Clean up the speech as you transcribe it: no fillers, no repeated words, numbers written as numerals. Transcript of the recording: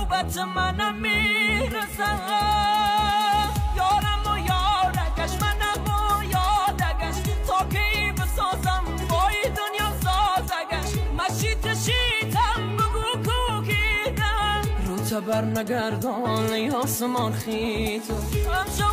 نوبت منم میرسم یارم و یارگش منم و یادگش تا کی بسازم با این دنیا سازگش مشیت شیتم بگو کوکیدم رو تبر نگردان ای آسمان خیتو